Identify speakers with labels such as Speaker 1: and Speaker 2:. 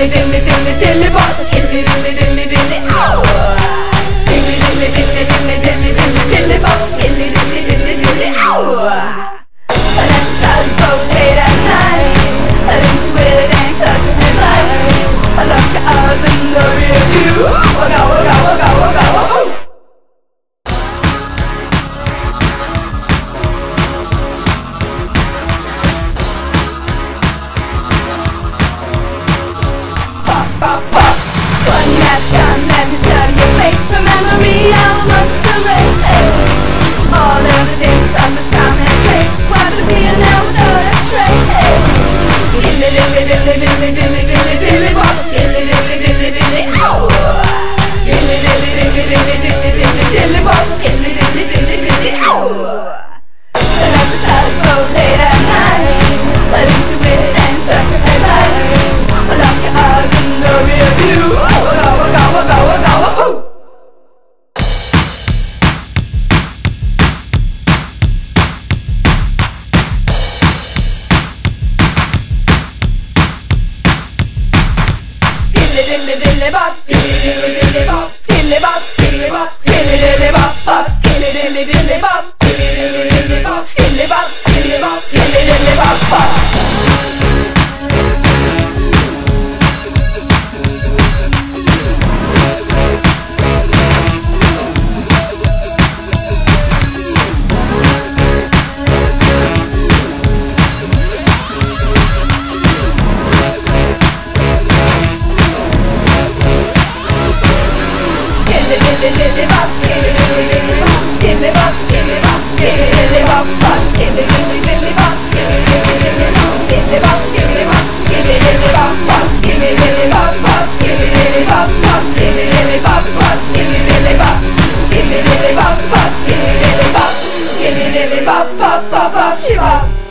Speaker 1: diddly bop, skilly diddly diddly diddly ow. Skilly diddly diddly diddly diddly diddly diddly bop, skilly diddly diddly diddly ow. Let's all go late at night, into it and ain't touching it like. I look at us and the rear view. Waka waka waka waka waka. One last time, let me study your face. For memory, I must erase all of the days from this time and place. Why would be an now without a trace? Skilly diddly diddly diddly diddly diddly diddly bop, skilly diddly diddly diddly ow. Skilly diddly diddly diddly diddly diddly diddly bop, skilly diddly diddly diddly ow. And at the time, go late at night, but into it and tuck your headlight. Lock your eyes in the rear view. Waka waka waka waka waka. Skilly diddly diddly bop, skilly diddly diddly bop, skilly bop, skilly bop, skilly diddly bop bop, skilly diddly diddly bop, skilly diddly diddly bop, skilly bop, skilly bop, skilly diddly bop bop. Skilly bop, skilly diddly bop, skilly bop, skilly bop, skilly diddly bop bop, skilly diddly diddly bop, skilly diddly diddly bop, skilly bop, skilly bop, skilly diddly bop bop, skilly diddly bop bop, skilly diddly bop bop, skilly diddly bop bop, skilly diddly bop, skilly diddly bop bop, skilly diddly bop, skilly diddly bop bop bop bop, she bop.